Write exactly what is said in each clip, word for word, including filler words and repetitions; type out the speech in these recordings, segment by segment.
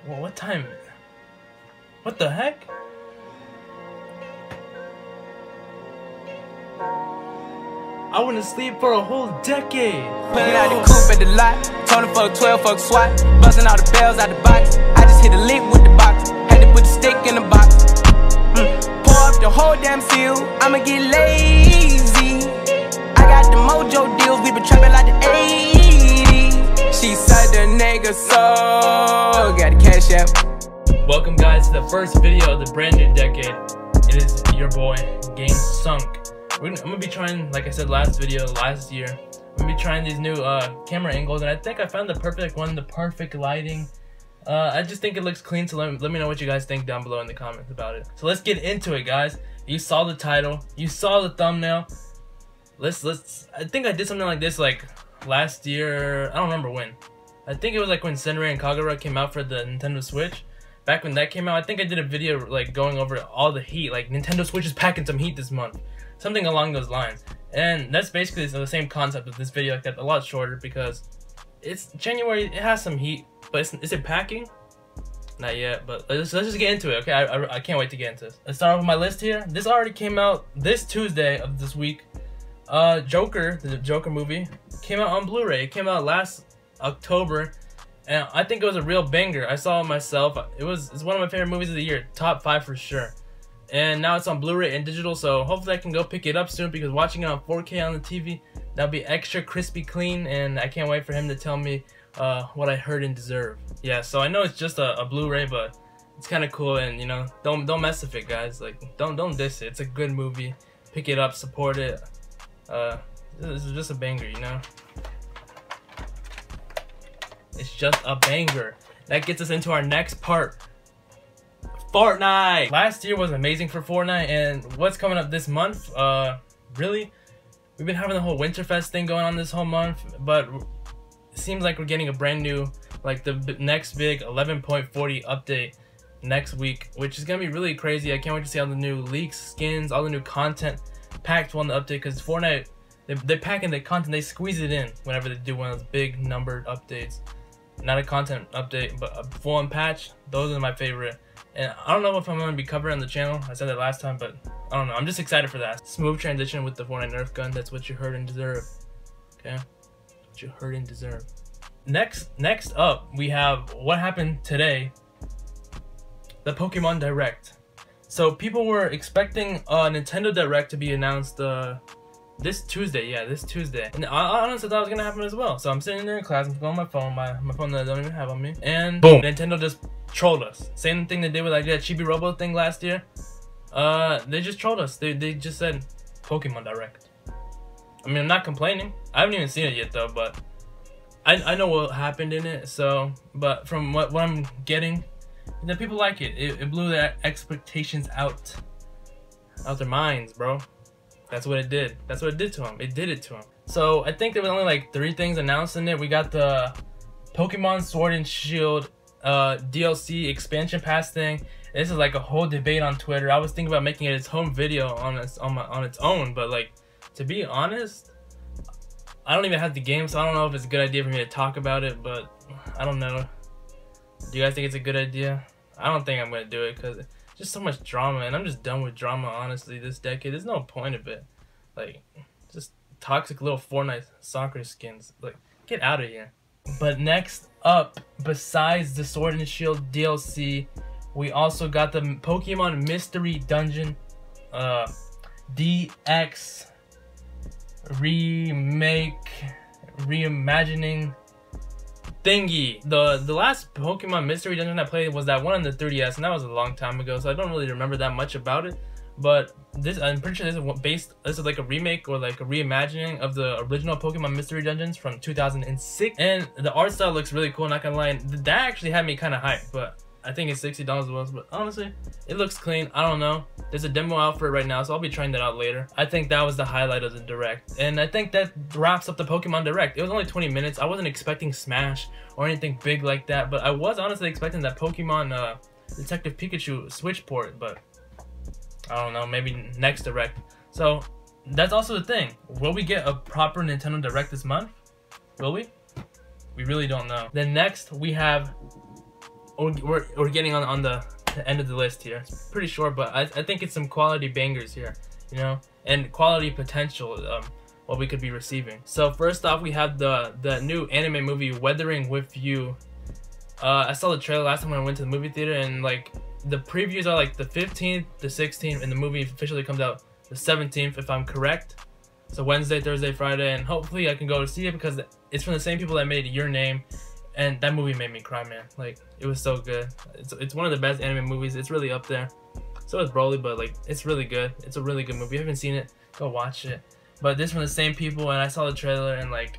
Well, what time? What the heck? I went to sleep for a whole decade. Pulling out the coupe at the lot. Tony fuck twelve, fuck SWAT. Busting all the bells out the box. I just hit a lick with the box. Had to put the stick in the box. Mm. Pour up the whole damn seal. I'ma get lazy. I got the mojo deals. We been trapping like the eighties. She said the nigga so got the cash out. Welcome guys to the first video of the brand new decade. It is your boy, Game Sunk. We're gonna, I'm gonna be trying, like I said last video, last year, I'm gonna be trying these new uh, camera angles, and I think I found the perfect one, the perfect lighting. Uh, I just think it looks clean, so let me, let me know what you guys think down below in the comments about it. So let's get into it, guys. You saw the title, you saw the thumbnail. Let's, let's, I think I did something like this like last year, I don't remember when. I think it was like when Senrai and Kagura came out for the Nintendo Switch. Back when that came out, I think I did a video like going over all the heat, like Nintendo Switch is packing some heat this month. Something along those lines. And that's basically the same concept of this video, like that, a lot shorter because it's January, it has some heat, but it's, is it packing? Not yet, but let's, let's just get into it, okay? I, I, I can't wait to get into this. Let's start off with my list here. This already came out this Tuesday of this week. Uh, Joker, the Joker movie, came out on Blu-ray. It came out last October, and I think it was a real banger. I saw it myself. It was it's one of my favorite movies of the year, top five for sure. And now it's on Blu-ray and digital, so hopefully I can go pick it up soon because watching it on four K on the T V, that'll be extra crispy clean, and I can't wait for him to tell me uh, what I heard and deserve. Yeah, so I know it's just a, a Blu-ray, but it's kind of cool, and you know, don't don't mess with it, guys. Like, don't don't diss it. It's a good movie. Pick it up, support it. Uh, this is just a banger, you know. It's just a banger. That gets us into our next part. Fortnite! Last year was amazing for Fortnite, and what's coming up this month? Uh, really? We've been having the whole Winterfest thing going on this whole month, but it seems like we're getting a brand new, like the next big eleven point forty update next week, which is gonna be really crazy. I can't wait to see all the new leaks, skins, all the new content packed on the update, because Fortnite, they, they pack in the content, they squeeze it in whenever they do one of those big numbered updates. Not a content update, but a full-on patch. Those are my favorite. And I don't know if I'm going to be covering on the channel. I said that last time, but I don't know. I'm just excited for that. Smooth transition with the Fortnite Nerf gun. That's what you heard and deserve. Okay? What you heard and deserve. Next, next up, we have what happened today. The Pokemon Direct. So people were expecting a Nintendo Direct to be announced uh, this Tuesday. Yeah, this Tuesday. And I honestly thought it was going to happen as well. So I'm sitting there in class. I'm going on my phone. My, my phone that I don't even have on me. And boom. Nintendo just trolled us. Same thing they did with like that Chibi Robo thing last year. Uh, they just trolled us. They, they just said Pokemon Direct. I mean, I'm not complaining. I haven't even seen it yet though, but I, I know what happened in it. So, but from what, what I'm getting, that people like it. it. It blew their expectations out. Out their minds, bro. That's what it did. That's what it did to them. It did it to them. So I think there was only like three things announced in it. We got the Pokemon Sword and Shield uh D L C expansion pass thing. This is like a whole debate on Twitter. I was thinking about making it its home video on its on my on its own, but like, to be honest, I don't even have the game, so I don't know if it's a good idea for me to talk about it. But I don't know. Do you guys think it's a good idea? I don't think I'm gonna do it because just so much drama, and I'm just done with drama, honestly, this decade. There's no point of it. Like, just toxic little Fortnite soccer skins. Like, get out of here. But next up, besides the Sword and Shield D L C, we also got the Pokemon Mystery Dungeon uh, D X remake, reimagining thingy. The the last Pokemon Mystery Dungeon I played was that one on the three D S, and that was a long time ago, so I don't really remember that much about it. But this, I'm pretty sure this is based, this is like a remake or like a reimagining of the original Pokemon Mystery Dungeons from two thousand six. And the art style looks really cool, not gonna lie. And that actually had me kind of hyped, but I think it's sixty dollars was. But honestly, it looks clean. I don't know. There's a demo out for it right now, so I'll be trying that out later. I think that was the highlight of the Direct. And I think that wraps up the Pokemon Direct. It was only twenty minutes. I wasn't expecting Smash or anything big like that, but I was honestly expecting that Pokemon uh, Detective Pikachu Switch port, but I don't know, maybe next Direct. So that's also the thing. Will we get a proper Nintendo Direct this month? Will we? We really don't know. Then next we have we're, we're, we're getting on, on the, the end of the list here. It's pretty short, but I, I think it's some quality bangers here, you know, and quality potential, um, what we could be receiving. So first off, we have the, the new anime movie, Weathering With You. Uh, I saw the trailer last time when I went to the movie theater, and like the previews are like the fifteenth, the sixteenth, and the movie officially comes out the seventeenth, if I'm correct. So Wednesday, Thursday, Friday, and hopefully I can go to see it because it's from the same people that made Your Name, and that movie made me cry, man. Like, it was so good. It's, it's one of the best anime movies. It's really up there. So is Broly, but like, it's really good. It's a really good movie. If you haven't seen it, go watch it. But this from the same people, and I saw the trailer, and like,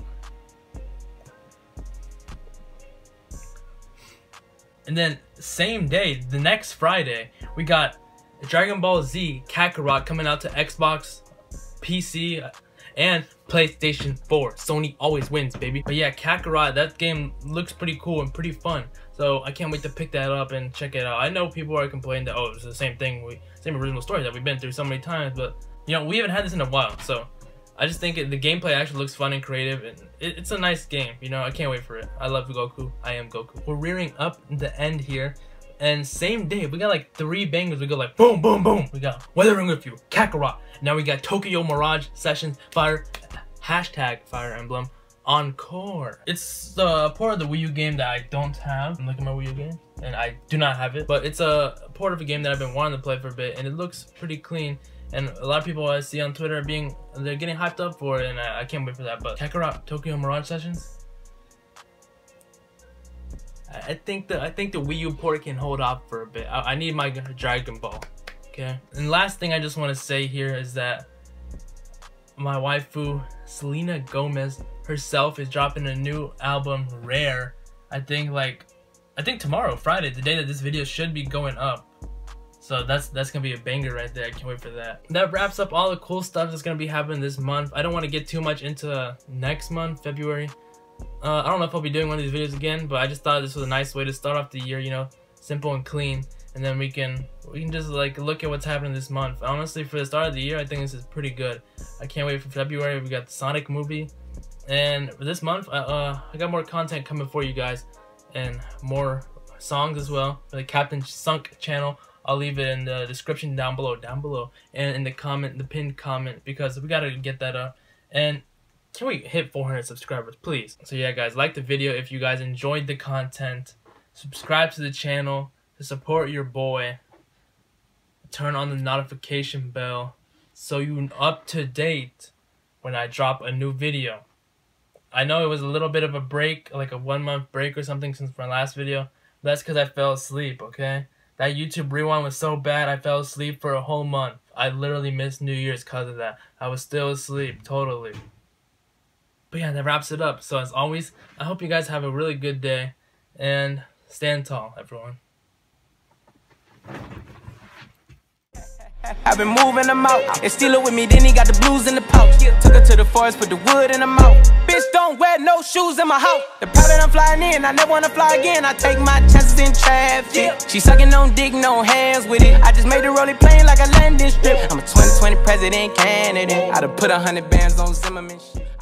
and then same day, the next Friday, we got Dragon Ball Z Kakarot coming out to Xbox, P C, and PlayStation four. Sony always wins, baby. But yeah, Kakarot, that game looks pretty cool and pretty fun. So I can't wait to pick that up and check it out. I know people are complaining that, oh, it's the same thing, we, same original story that we've been through so many times, but you know, we haven't had this in a while. So I just think it, the gameplay actually looks fun and creative, and it, it's a nice game. You know, I can't wait for it. I love Goku. I am Goku. We're rearing up the end here, and same day we got like three bangers. We go like boom, boom, boom. We got Weathering With You, Kakarot. Now we got Tokyo Mirage Sessions, Fire, hashtag Fire Emblem Encore. It's a port of the Wii U game that I don't have. I'm looking at my Wii U game, and I do not have it. But it's a port of a game that I've been wanting to play for a bit, and it looks pretty clean. And a lot of people I see on Twitter are being, they're getting hyped up for it, and I, I can't wait for that. But Kakarot, Tokyo Mirage Sessions, I, I think the I think the Wii U port can hold off for a bit. I, I need my Dragon Ball, okay? And last thing I just want to say here is that my waifu Selena Gomez herself is dropping a new album, Rare. I think like, I think tomorrow, Friday, the day that this video should be going up. So that's that's gonna be a banger right there. I can't wait for that. That wraps up all the cool stuff that's gonna be happening this month. I don't want to get too much into next month, February. Uh, I don't know if I'll be doing one of these videos again, but I just thought this was a nice way to start off the year. You know, simple and clean, and then we can we can just like look at what's happening this month. Honestly, for the start of the year, I think this is pretty good. I can't wait for February. We got the Sonic movie, and for this month, uh, I got more content coming for you guys, and more songs as well for the Captain Sunk channel. I'll leave it in the description down below, down below, and in the comment, the pinned comment, because we gotta get that up. And can we hit four hundred subscribers, please? So yeah, guys, like the video if you guys enjoyed the content. Subscribe to the channel to support your boy. Turn on the notification bell so you're up to date when I drop a new video. I know it was a little bit of a break, like a one month break or something since my last video. That's because I fell asleep, okay? That YouTube rewind was so bad, I fell asleep for a whole month. I literally missed New Year's because of that. I was still asleep, totally. But yeah, that wraps it up. So as always, I hope you guys have a really good day. And stand tall, everyone. I've been moving them out and steal it with me, then he got the blues in the pouch. Took her to the forest, put the wood in her mouth. Bitch, don't wear no shoes in my house. The pilot I'm flying in, I never wanna fly again. I take my chances in traffic. She sucking on dick, no hands with it. I just made the rolling plane like a landing strip. I'm a twenty twenty president candidate. I done put a hundred bands on Zimmerman shit.